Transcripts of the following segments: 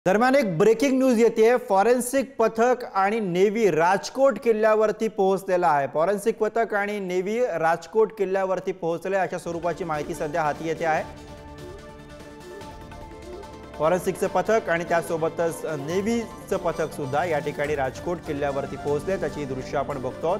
दरम्यान एक breaking news येते। फॉरेन्सिक पथक आणि नेव्ही राजकोट किल्ल्यावरती पोहोचलेला आहे। फॉरेन्सिक पथक आणि नेव्ही राजकोट किल्ल्यावरती पोहोचले अशा स्वरूपाची माहिती सध्या हाती येते आहे। फॉरेन्सिकचं पथक आणि त्यासोबतच नेव्हीचं पथक सुद्धा या ठिकाणी राजकोट किल्ल्यावरती पोहोचले। त्याची दृश्य आपण बघतो।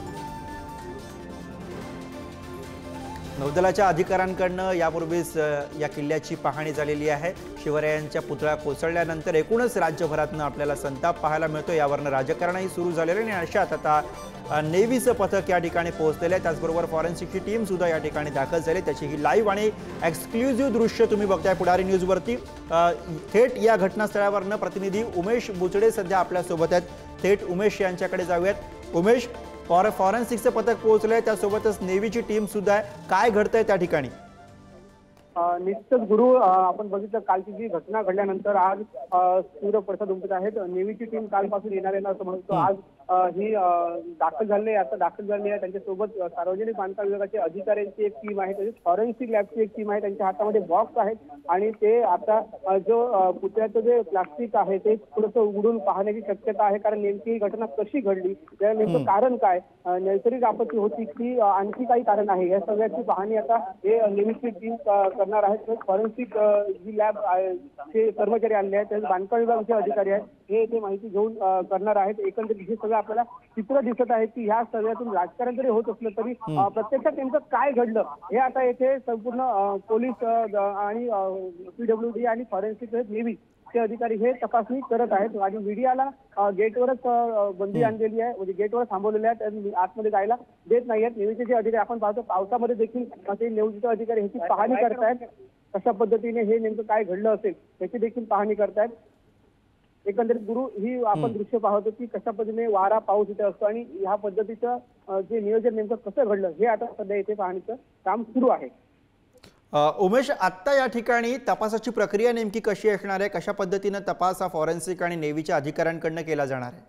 नौदलाच्या अधिकाऱ्यांकडून यापूर्वीच या किल्ल्याची पाहणी झालेली आहे। शिवरायांच्या पुतळा कोसळल्यानंतर एकूणच राज्यभरातून आपल्याला संताप पाहायला मिळतो। यावरून राजकारणही सुरू झालेले आणि अशात आता नेव्हीचं पथक या ठिकाणी पोहोचलेले आहे। त्याचबरोबर फॉरेन्सिकची टीम सुद्धा या ठिकाणी दाखल झाली। त्याची ही लाईव्ह आणि एक्सक्लुझिव्ह दृश्य तुम्ही बघताय पुढारी न्यूजवरती। थेट या घटनास्थळावरून प्रतिनिधी उमेश बुचडे सध्या आपल्या सोबत आहेत। थेट उमेश यांच्याकडे जाऊयात। उमेश, फॉरेन्सिकचं पथक पोहोचलंय, त्यासोबतच नेव्हीची टीम सुद्धा आहे, काय घडतंय त्या ठिकाणी? निश्चितच गुरु, आपण बघितलं कालची जी घटना घडल्यानंतर आज तीव्र पडसाद उमटत आहेत। नेव्हीची टीम कालपासून येणार आहे असं म्हणतो। आज ही दाखल झाली आहे। आता दाखल झाली आहे त्यांच्यासोबत सार्वजनिक बांधकाम विभागाचे अधिकाऱ्यांची एक टीम आहे, तसेच फॉरेन्सिक लॅबची एक टीम आहे। त्यांच्या हातामध्ये बॉक्स आहेत आणि ते आता जो पुतळ्याचं जे प्लास्टिक आहे ते थोडंसं उघडून पाहण्याची शक्यता आहे, कारण नेमकी ही घटना कशी घडली, त्याला नेमकं कारण काय, नैसर्गिक आपत्ती होती की आणखी काही कारण आहे, या सगळ्याची पाहणी आता हे नेव्हीची टीम करणार आहेत। फॉरेन्सिक जी लॅब चे कर्मचारी आणले आहेत, तसेच बांधकाम विभागाचे अधिकारी आहेत, हे ते माहिती घेऊन करणार आहेत। एकंदरीत हे सगळं आपल्याला चित्र दिसत आहे की ह्या सगळ्यातून राजकारण जरी होत असलं तरी प्रत्यक्षात नेमकं काय घडलं हे आता येथे संपूर्ण पोलीस आणि PWD आणि फॉरेन्सिक नेव्ही चे अधिकारी हे तपासणी करत आहेत। आणि मीडियाला गेटवरच बंदी आणलेली आहे, म्हणजे गेटवर थांबवलेले आहेत, आतमध्ये जायला देत नाहीयेत। नेव्हीचे जे अधिकारी आपण पाहतो पावसामध्ये देखील ते नेव्हीचे अधिकारी ह्याची पाहणी करतायत, कशा पद्धतीने हे नेमकं काय घडलं असेल याची देखील पाहणी करतायत। एकंदरीत गुरु, ही आपण दृश्य पाहतो की कशा पद्धतीने वारा पाऊस इथे असतो आणि ह्या पद्धतीचं जे नियोजन नेमकं कसं घडलं हे आता सध्या इथे पाहणीचं काम सुरू आहे। उमेश, आता या ठिकाणी तपासाची प्रक्रिया नेमकी कशी असणार आहे? कशा पद्धतीने तपास हा फॉरेन्सिक आणि नेव्हीच्या अधिकाऱ्यांकडून केला जाणार आहे?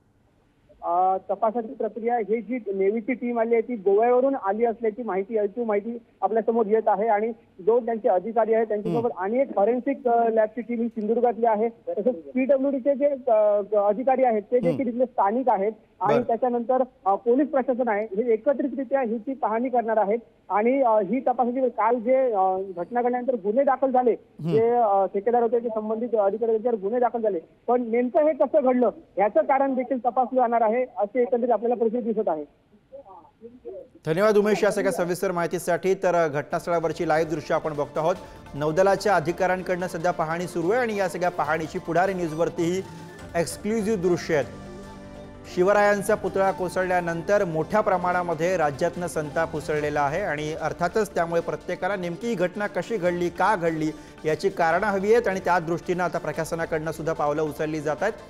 तपासाची प्रक्रिया ही जी नेव्हीची टीम आली आहे ती गोव्यावरून आली असल्याची माहिती आपल्या समोर येत आहे आणि जो त्यांचे अधिकारी आहेत त्यांच्यासोबत आणि एक फॉरेन्सिक लॅबची टीम ही सिंधुदुर्गातली आहे। तसेच PWDचे जे अधिकारी आहेत ते देखील इथले स्थानिक आहेत आणि त्याच्यानंतर पोलीस प्रशासन आहे, हे एकत्रितरित्या ही ती पाहणी करणार आहेत। आणि ही तपासाची काल जे घटना घडल्यानंतर गुन्हे दाखल झाले, जे ठेकेदार होते ते संबंधित अधिकारी यांच्यावर गुन्हे दाखल झाले, पण नेमकं हे कसं घडलं याचं कारण देखील तपासलं जाणार आहे असे एकंदरीत आपल्याला परिस्थिती दिसत आहे। धन्यवाद उमेश या सगळ्या सविस्तर माहितीसाठी। तर घटनास्थळावरची लाईव्ह दृश्य आपण बघतो आहोत। नौदलाच्या अधिकाऱ्यांकडून सध्या पाहणी सुरू आहे आणि या सगळ्या पाहणीची पुढारी न्यूजवरतीही एक्सक्लुझिव्ह दृश्य आहेत। शिवरायांचा पुतळा कोसळल्यानंतर मोठ्या प्रमाणामध्ये राज्यातनं संताप उसळलेला आहे आणि अर्थातच त्यामुळे प्रत्येकाला नेमकी ही घटना कशी घडली, का घडली याची कारणं हवी आहेत आणि त्या दृष्टीने आता प्रशासनाकडून सुद्धा पावलं उचलली जात आहेत।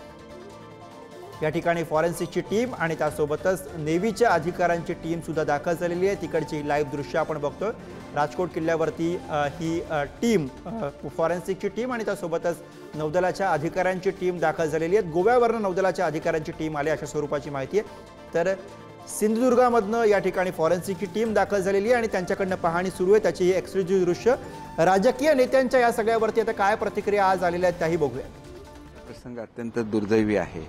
या ठिकाणी फॉरेन्सिकची टीम आणि त्यासोबतच नेव्हीच्या अधिकाऱ्यांची टीम सुद्धा दाखल झालेली आहे। तिकडची लाईव्ह दृश्य आपण बघतोय। राजकोट किल्ल्यावरती ही टीम, फॉरेन्सिकची टीम आणि त्यासोबतच नौदलाच्या अधिकाऱ्यांची टीम दाखल झालेली आहे। गोव्यावरून नौदलाच्या अधिकाऱ्यांची टीम आली अशा स्वरूपाची माहिती आहे। तर सिंधुदुर्गामधनं या ठिकाणी फॉरेन्सिकची टीम दाखल झालेली आहे आणि त्यांच्याकडनं पाहणी सुरू आहे। त्याची ही एक्सक्लुझिव्ह दृश्य। राजकीय नेत्यांच्या या सगळ्यावरती आता काय प्रतिक्रिया आज आलेल्या आहेत त्याही बघूया। प्रसंग अत्यंत दुर्दैवी आहे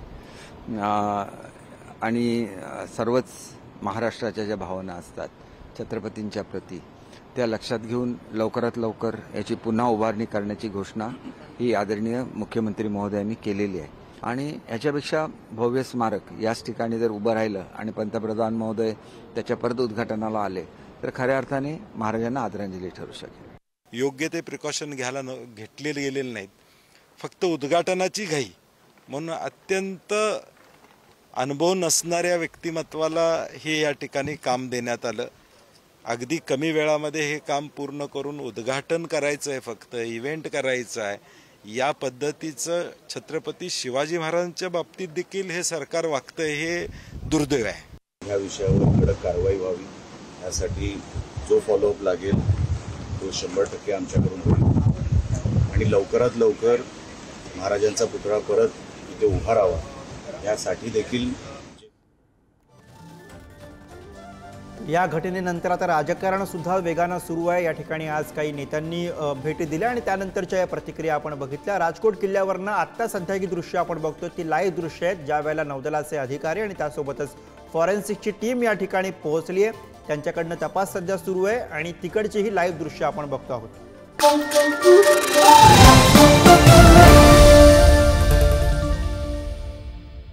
आणि सर्वच महाराष्ट्राच्या ज्या भावना असतात छत्रपतींच्या प्रती त्या लक्षात घेऊन लवकरात लवकर याची पुन्हा उभारणी करण्याची घोषणा ही आदरणीय मुख्यमंत्री महोदयांनी केलेली आहे। आणि याच्यापेक्षा भव्य स्मारक याच ठिकाणी जर उभं राहिलं आणि पंतप्रधान महोदय त्याच्या परत उद्घाटनाला आले तर खऱ्या अर्थाने महाराजांना आदरांजली ठरू शकेल। योग्य ते प्रिकॉशन घेतलेले गेलेले नाहीत, फक्त उद्घाटनाची घाई म्हणून अत्यंत अनुभव नसणाऱ्या व्यक्तिमत्वाला हे या ठिकाणी काम देण्यात आलं। अगदी कमी वेळामध्ये हे काम पूर्ण करून उद्घाटन करायचं आहे, फक्त इव्हेंट करायचं आहे, या पद्धतीचं छत्रपती शिवाजी महाराजांच्या बाबतीत देखील हे सरकार वागतंय, हे दुर्दैव आहे। या विषयावर कडक कारवाई व्हावी यासाठी जो फॉलोअप लागेल तो 100% आमच्याकडून होईल आणि लवकरात लवकर महाराजांचा पुतळा परत इथे उभा राहावा यासाठी देखील या घटनेनंतर आता राजकारण सुद्धा वेगानं सुरू आहे। या ठिकाणी आज काही नेत्यांनी भेटी दिल्या आणि त्यानंतरच्या या प्रतिक्रिया आपण बघितल्या। राजकोट किल्ल्यावरनं आत्ता सध्या जी दृश्य आपण बघतोय ती लाईव्ह दृश्य आहेत, ज्या वेळेला नौदलाचे अधिकारी आणि त्यासोबतच फॉरेन्सिकची टीम या ठिकाणी पोहोचली आहे। त्यांच्याकडनं तपास सध्या सुरू आहे आणि तिकडची ही लाईव्ह दृश्य आपण बघतो आहोत।